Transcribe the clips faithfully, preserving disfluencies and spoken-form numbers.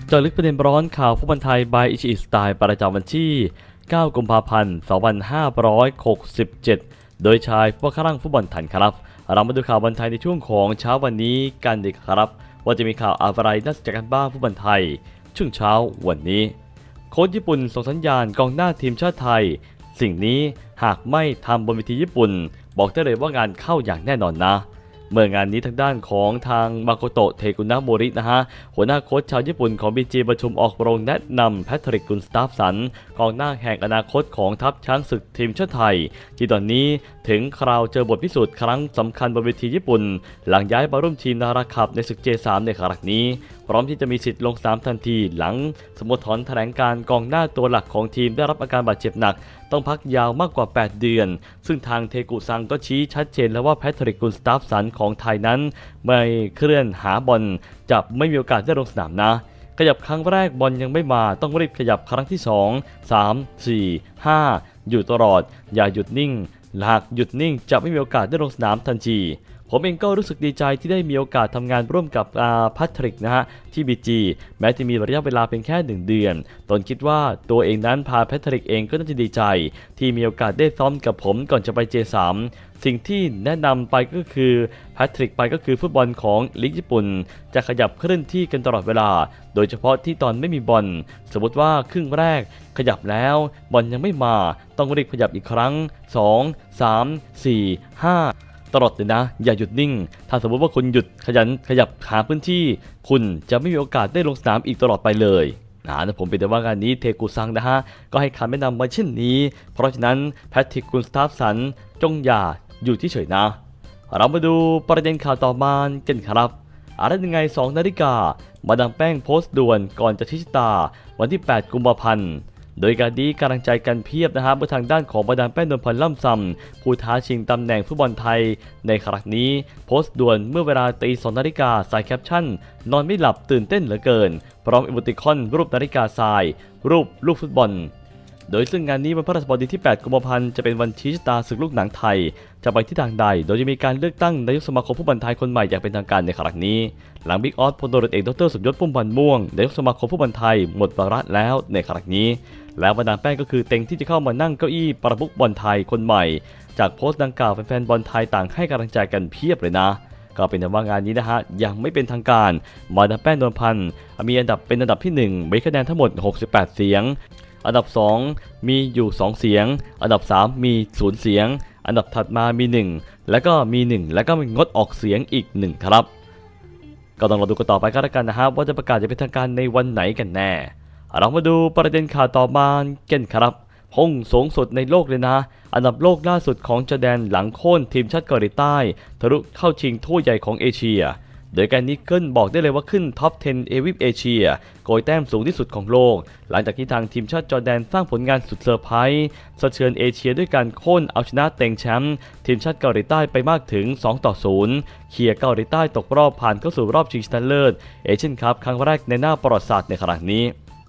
เจาะลึกประเด็นร้อนข่าวฟุตบอลไทย by อิชิอิสไตล์ประจำวันที่เก้ากุมภาพันธ์สองพันห้าร้อยหกสิบเจ็ดโดยชายผู้ข้างฟุตบอลทันครับเรามาดูข่าวบอลไทยในช่วงของเช้าวันนี้กันดีครับว่าจะมีข่าวอะไรน่าสนใจกันบ้างฟุตบอลไทยช่วงเช้าวันนี้โค้ชญี่ปุ่นส่งสัญญาณกองหน้าทีมชาติไทยสิ่งนี้หากไม่ทำบนเวทีญี่ปุ่นบอกได้เลยว่างานเข้าอย่างแน่นอนนะเมื่องานนี้ทางด้านของทางมาโกโตะเทกุนะโมรินะฮะหัวหน้าโค้ชชาวญี่ปุ่นของ บี จี ประชุมออกโรงแนะนำแพทริก กุนสตาฟสันกองหน้าแห่งอนาคตของทัพช้างศึกทีมชาติไทยที่ตอนนี้ถึงคราวเจอบทพิสูจน์ครั้งสำคัญบนเวทีญี่ปุ่นหลังย้ายมาร่วมทีมนาราคัพในศึก เจ สาม ในครั้งนี้พร้อมที่จะมีสิทธิ์ลงสนามทันทีหลังสโมสรแถลงการกองหน้าตัวหลักของทีมได้รับอาการบาดเจ็บหนักต้องพักยาวมากกว่าแปดเดือนซึ่งทางเทกุซังก็ชี้ชัดเจนแล้วว่าแพทริก กุนสตาฟสันของไทยนั้นไม่เคลื่อนหาบอลจะไม่มีโอกาสได้ลงสนามนะขยับครั้งแรกบอลยังไม่มาต้องรีบขยับครั้งที่สอง สาม สี่ ห้าอยู่ตลอดอย่าหยุดนิ่งหากหยุดนิ่งจะไม่มีโอกาสได้ลงสนามทันทีผมเองก็รู้สึกดีใจที่ได้มีโอกาสทำงานร่วมกับแพทริกนะฮะที่ บี จี แม้จะมีระยะเวลาเพียงแค่หนึ่งเดือนตนคิดว่าตัวเองนั้นพาแพทริกเองก็น่าจะดีใจที่มีโอกาสได้ซ้อมกับผมก่อนจะไป เจ สาม สิ่งที่แนะนำไปก็คือแพทริกไปก็คือฟุตบอลของลีกญี่ปุ่นจะขยับเคลื่อนที่กันตลอดเวลาโดยเฉพาะที่ตอนไม่มีบอลสมมติว่าครึ่งแรกขยับแล้วบอลยังไม่มาต้องรีบขยับอีกครั้งสอง สาม สี่ ห้าตลอดเลยนะอย่าหยุดนิ่งถ้าสมมติว่าคุณหยุดขยันขยับหาพื้นที่คุณจะไม่มีโอกาสได้ลงสนามอีกตลอดไปเลยนะแต่ผมเป็นแต่ว่างานนี้เทกุซังนะฮะก็ให้คำแนะนำมาเช่นนี้เพราะฉะนั้นแพทริก กุนสตาฟสันจงอย่าอยู่ที่เฉยนะเรามาดูประเด็นข่าวต่อมากันครับอะไรยังไงสองนาฬิกามาดามแป้งโพสต์ด่วนก่อนจะชี้ชะตาวันที่แปดกุมภาพันธ์โดยการนี้กำลังใจกันเพียบนะครับเมื่อทางด้านของมาดามแป้งนวลพันธ์ล่ำซำผู้ท้าชิงตำแหน่งฟุตบอลไทยในครั้งนี้โพสต์ด่วนเมื่อเวลาตีสองนาฬิกาใส่แคปชั่นนอนไม่หลับตื่นเต้นเหลือเกินพร้อมอีโมติคอนรูปนาฬิกาทรายรูปลูกฟุตบอลโดยซึ่งงานนี้วันพฤหัสบดีที่แปดกุมภาพันธ์จะเป็นวันชี้ชะตาศึกลูกหนังไทยจะไปที่ทางใดโดยจะมีการเลือกตั้งนายกสมาคมฟุตบอลไทยคนใหม่อย่างเป็นทางการในครั้งนี้หลังบิ๊กออสพลตำรวจเอกดรสมยศพุ่มพันธ์ม่วงนายกสมาคมฟุตบอลไทยหมดวาระแล้วในครั้งนี้แล้วมาดามแป้งก็คือเต็งที่จะเข้ามานั่งเก้าอี้ประมุขบอลไทยคนใหม่จากโพสต์ดังกล่าวแฟนๆบอลไทยต่างให้กำลังใจกันเพียบเลยนะก็เป็นแต่ว่างานนี้นะฮะยังไม่เป็นทางการมาดามแป้งนวลพันธ์มีอันดับเป็นอันดับที่หนึ่งมีคะแนนทั้งหมดหกสิบแปดเสียงอันดับสองมีอยู่สองเสียงอันดับสามมีศูนย์เสียงอันดับถัดมามีหนึ่งแล้วก็มีหนึ่งแล้วก็มีงดออกเสียงอีกหนึ่งครับก็ต้องรอดูกันต่อไปก็แล้วกันนะฮะว่าจะประกาศจะเป็นทางการในวันไหนกันแน่เรามาดูประเด็นข่าวต่อมากันครับพุ่งสูงสุดในโลกเลยนะอันดับโลกล่าสุดของจอร์แดนหลังโค่นทีมชาติเกาหลีใต้ทะลุเข้าชิงถ้วยใหญ่ของเอเชียโดยการนี้เกิลบอกได้เลยว่าขึ้นท็อปสิบเอวิปเอเชียโกยแต้มสูงที่สุดของโลกหลังจากที่ทางทีมชาติจอร์แดนสร้างผลงานสุดเซอร์ไพรส์สะเทือนเอเชียด้วยการโค่นเอาชนะเต็งแชมป์ทีมชาติเกาหลีใต้ไปมากถึงสองต่อศูนย์เคลียร์เกาหลีใต้ตกรอบผ่านเข้าสู่รอบชิงชนะเลิศเอเชียนคัพครั้งแรกในหน้าประวัติศาสตร์ในครั้งนี้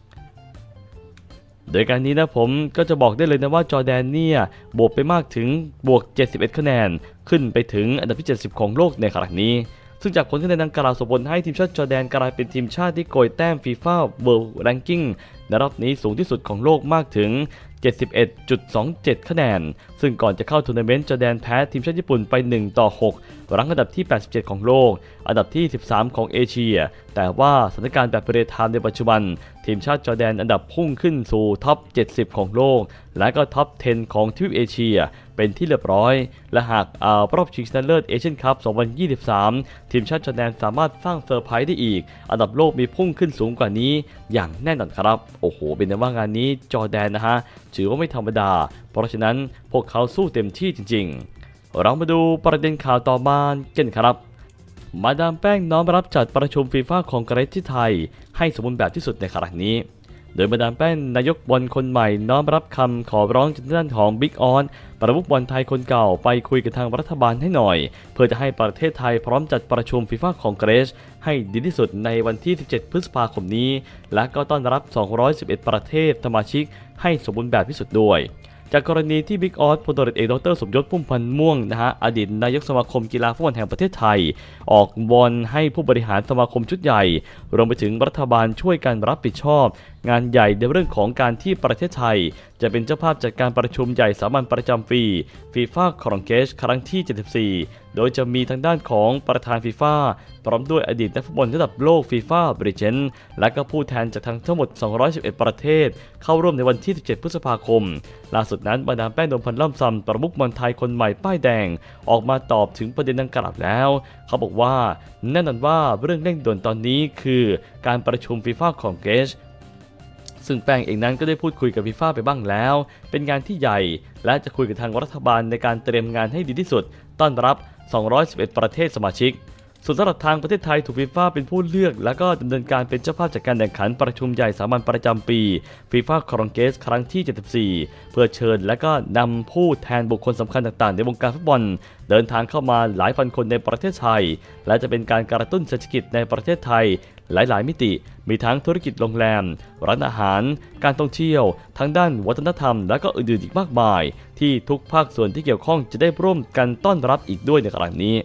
โดยการนี้นะผมก็จะบอกได้เลยนะว่าจอร์แดนเนี่ยบวกไปมากถึงบวกเจ็ดสิบเอ็ดคะแนนขึ้นไปถึงอันดับที่เจ็ดสิบของโลกในครั้งนี้ซึ่งจากผลคะแนนดังกล่าวส่งผลให้ทีมชาติจอร์แดนกลายเป็นทีมชาติที่โกยแต้มฟีฟ่าเวิลด์แรงกิ้งในรอบนี้สูงที่สุดของโลกมากถึง เจ็ดสิบเอ็ดจุดสองเจ็ด คะแนนซึ่งก่อนจะเข้าทัวร์นาเมนต์จอร์แดนแพ้ทีมชาติญี่ปุ่นไปหนึ่งต่อหกรั้งอันดับที่แปดสิบเจ็ดของโลกอันดับที่สิบสามของเอเชียแต่ว่าสถานการณ์แบบเรียลไทม์ในปัจจุบันทีมชาติจอร์แดนอันดับพุ่งขึ้นสู่ท็อปเจ็ดสิบของโลกและก็ท็อปสิบของทวีปเอเชียเป็นที่เรียบร้อยและหากเอารอบชิงชนะเลิศเอเชียนคัพสองพันยี่สิบสามทีมชาติจอร์แดนสามารถสร้างเซอร์ไพรส์ได้อีกอันดับโลกมีพุ่งขึ้นสูงกว่านี้อย่างแน่นอนครับโอ้โหเป็นแต่ว่างานนี้จอร์แดนนะฮะถือว่าไม่ธรรมดาเพราะฉะนั้นพวกเขาสู้เต็มที่จริงๆเรามาดูประเด็นข่าวต่อมากันครับมาดามแป้งน้อมรับจัดประชุมฟีฟ่าคองเกรสที่ไทยให้สมบูรณ์แบบที่สุดในครั้งนี้โดยมาดามแป้งนายกบอลคนใหม่น้อมรับคำขอร้องจากด้านของบิ๊กออสประมุขบอลไทยคนเก่าไปคุยกับทางรัฐบาลให้หน่อยเพื่อจะให้ประเทศไทยพร้อมจัดประชุมฟีฟ่าคองเกรสให้ดีที่สุดในวันที่สิบเจ็ดพฤษภาคมนี้และก็ต้อนรับสองร้อยสิบเอ็ดประเทศสมาชิกให้สมบูรณ์แบบที่สุดด้วยจากกรณีที่บิ๊กออสพลตรีเอกดรสมยศพุ่มพันธ์ม่วงนะฮะอดีตนายกสมาคมกีฬาฟุตบอลแห่งประเทศไทยออกวอนให้ผู้บริหารสมาคมชุดใหญ่รวมไปถึงรัฐบาลช่วยกันรับผิดชอบงานใหญ่ในเรื่องของการที่ประเทศไทยจะเป็นเจ้าภาพจัดการประชุมใหญ่สามัญประจำปีฟีฟ่าคองเกสครั้งที่เจ็ดสิบสี่โดยจะมีทางด้านของประธานฟีฟ่าพร้อมด้วยอดีตนักฟุตบอลระดับโลกฟีฟ่าบริเจนและก็ผู้แทนจากทั้งหมดสองร้อยสิบเอ็ดประเทศเข้าร่วมในวันที่สิบเจ็ดพฤษภาคมล่าสุดนั้นมาดามแป้งนวลพันธ์ล่ำซำประมุขบอลไทยคนใหม่ป้ายแดงออกมาตอบถึงประเด็นดังกล่าวแล้วเขาบอกว่าแน่นอนว่าเรื่องเร่งด่วนตอนนี้คือการประชุมฟีฟ่าคองเกสซึ่งแป้งเองนั้นก็ได้พูดคุยกับฟีฟ่าไปบ้างแล้วเป็นงานที่ใหญ่และจะคุยกับทางรัฐบาลในการเตรียมงานให้ดีที่สุดต้อนรับสองร้อยสิบเอ็ดประเทศสมาชิกส่วนสำหรับทางประเทศไทยถูกฟีฟ่าเป็นผู้เลือกและก็ดำเนินการเป็นเจ้าภาพจัดการแข่งขันประชุมใหญ่สามัญประจำปีฟีฟ่าคองเกสครั้งที่เจ็ดสิบสี่เพื่อเชิญและก็นำผู้แทนบุคคลสำคัญต่างๆในวงการฟุตบอลเดินทางเข้ามาหลายพันคนในประเทศไทยและจะเป็นการกระตุ้นเศรษฐกิจในประเทศไทยหลายๆมิติมีทั้งธุรกิจโรงแรมร้านอาหารการท่องเที่ยวทั้งด้านวัฒนธรรมและก็อื่นๆอีกมากมายที่ทุกภาคส่วนที่เกี่ยวข้องจะได้ร่วมกันต้อนรับอีกด้วยในครั้งนี้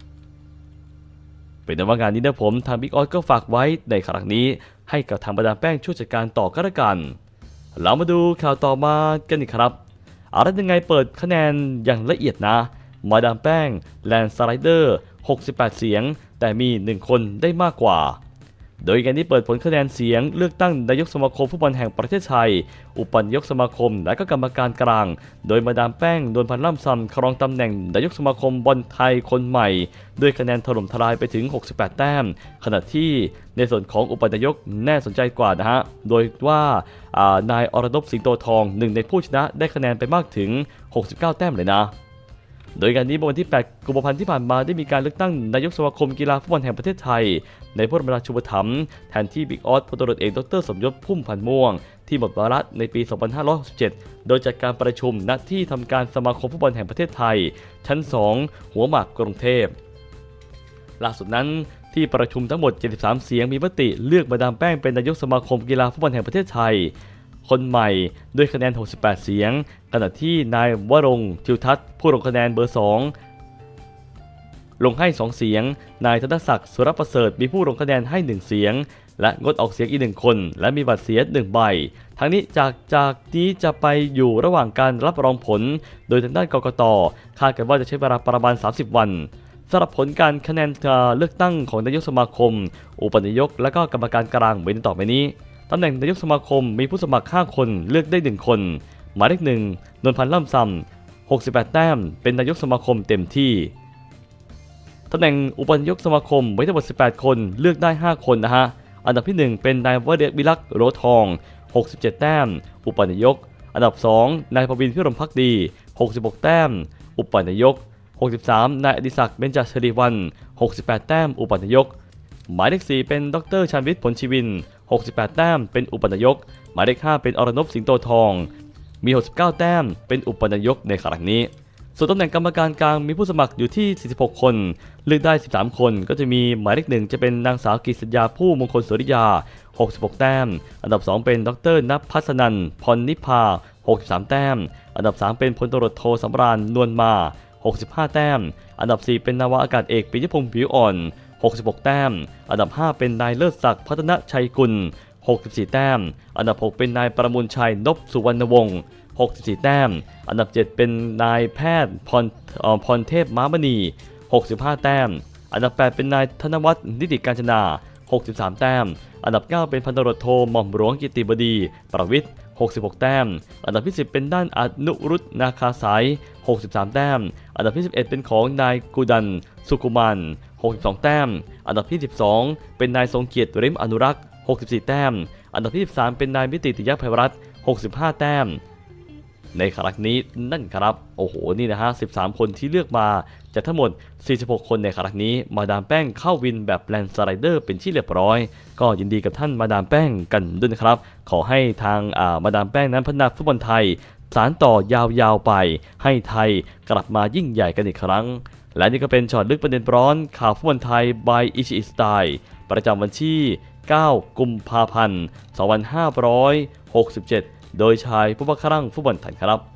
เป็นว่างานนี้นะผมทางบิ๊กออสก็ฝากไว้ในครั้งนี้ให้กับทางมาดามแป้งช่วยจัดการต่อก็แล้วกันเรามาดูข่าวต่อมากันอีกครับอะไรยังไงเปิดคะแนนอย่างละเอียดนะมาดามแป้งแลนด์สไลเดอร์หกสิบแปดเสียงแต่มีหนึ่งคนได้มากกว่าโดยการนี้เปิดผลคะแนนเสียงเลือกตั้งนายกสมาคมฟุตบอลแห่งประเทศไทยอุปนายกสมาคมและก็กรรมการกลางโดยมาดามแป้งนวลพันธ์ล่ำซำครองตำแหน่งนายกสมาคมบอลไทยคนใหม่ด้วยคะแนนถล่มทลายไปถึงหกสิบแปดแต้มขณะที่ในส่วนของอุปนายกแน่สนใจกว่านะฮะโดยว่านายอรนพสิงโตทองหนึ่งในผู้ชนะได้คะแนนไปมากถึงหกสิบเก้าแต้มเลยนะโดยการนี้วันที่แปดกุมภาพันธ์ที่ผ่านมาได้มีการเลือกตั้งนายกสมาคมกีฬาฟุตบอลแห่งประเทศไทยในพระบรมราชูปถัมภ์แทนที่บิ๊กออสพลตรีเอกดรสมยศพุ่มพันธ์ม่วงที่หมดวาระในปี สองพันห้าร้อยหกสิบเจ็ด โดยจัดการประชุมณที่ทำการสมาคมฟุตบอลแห่งประเทศไทยชั้น สอง หัวหมากกรุงเทพล่าสุดนั้นที่ประชุมทั้งหมดเจ็ดสิบสามเสียงมีมติเลือกมาดามแป้งเป็นนายกสมาคมกีฬาฟุตบอลแห่งประเทศไทยคนใหม่ด้วยคะแนนหกสิบแปดเสียงขณะที่นายวรงค์ทิวทัศน์ผู้ลงคะแนนเบอร์สองลงให้สองเสียงนายธนศักดิ์สุรประเสริฐมีผู้ลงคะแนนให้หนึ่งเสียงและงดออกเสียงอีกหนึ่งคนและมีบัตรเสียหนึ่งใบทั้งนี้จากจากนี้จะไปอยู่ระหว่างการรับรองผลโดยทางด้านกกต.คาดกันว่าจะใช้เวลาประมาณสามสิบวันสำหรับผลการคะแนนเลือกตั้งของนายกสมาคมอุปนายกและก็กรรมการกลางเหมือนต่อไปนี้ตำแหน่งนายกสมาคมมีผู้สมัครห้าคนเลือกได้หนึ่งคนหมายเลขหนึ่งนวลพันธ์ล่ำซำหกสิบแปดแต้มเป็นนายกสมาคมเต็มที่ตำแหน่งอุปนายกสมาคมไว้ทั้งหมดสิบแปดคนเลือกได้ห้าคนนะฮะอันดับที่หนึ่งเป็นนายวเดชวิลักษ์โรทองหกสิบเจ็ดแต้มอุปนายกอันดับสองนายพวินพิรมภักดีหกสิบหกแต้มอุปนายกหกสิบสามนายอดิศักดิ์เบญจศิริวัลย์หกสิบแปดแต้มอุปนายกหมายเลขสี่เป็นดรชาญวิทย์ผลชีวินหกสิบแปดแต้มเป็นอุปนายกหมายเลขห้าเป็นอรนพสิงโตทองมีหกสิบเก้าแต้มเป็นอุปนายกในครั้งนี้ส่วนตำแหน่งกรรมการกลางมีผู้สมัครอยู่ที่สี่สิบหกคนเลือกได้สิบสามคนก็จะมีหมายเลขหนึ่งจะเป็นนางสาวกฤษญาผู้มงคลสุริยาหกสิบหกแต้มอันดับสองเป็นดรณพัฒนันท์พรนิพาหกสิบสามแต้มอันดับสามเป็นพลตำรวจโทสำราญนวลมาหกสิบห้าแต้มอันดับสี่เป็นนาวาอากาศเอกปิยพงษ์ผิวอ่อนหกสิบหกแต้มอันดับห้าเป็นนายเลิศศักดิ์พัฒนชัยกุลหกสิบสี่แต้มอันดับหกเป็นนายประมูลชัยนพสุวรรณวงศ์หกสิบสี่แต้มอันดับเจ็ดเป็นนายแพทย์พรพรเทพม้ามณีหกสิบห้าแต้มอันดับแปดเป็นนายธนวัฒน์นิติการจนาหกสิบสามแต้มอันดับเก้าเป็นพันตำรวจโทหม่อมหลวงกิติบดีประวิตรหกสิบหกแต้มอันดับที่สิบเป็นด้านอนุรุตนาคาสายหกสิบสามแต้มอันดับที่สิบเอ็ดเป็นของนายกุดันสุขุมันหกสิบสองแต้มอันดับที่สิบสองเป็นนายทรงเกียรติริมอนุรักษ์หกสิบสี่แต้มอันดับที่สิบสามเป็นนายมิติติยภัยรัตน์หกสิบห้าแต้มในครั้งนี้นั่นครับโอ้โหนี่นะฮะสิบสามคนที่เลือกมาจากทั้งหมดสี่สิบหกคนในครั้งนี้มาดามแป้งเข้าวินแบบแลนด์สไลเดอร์เป็นที่เรียบร้อยก็ยินดีกับท่านมาดามแป้งกันด้วยนะครับขอให้ทางอ่ามาดามแป้งนั้นพัฒนาฟุตบอลไทยสานต่อยาวๆไปให้ไทยกลับมายิ่งใหญ่กันอีกครั้งและนี่ก็เป็นช็อตลึกประเด็นร้อนข่าวฟุตบอลไทย by อิชิอิสไตล์ประจำวันที่เก้ากุมภาพันธ์สองพันห้าร้อยหกสิบเจ็ดโดยชายผู้บังคับฟุตบอลไทยครับ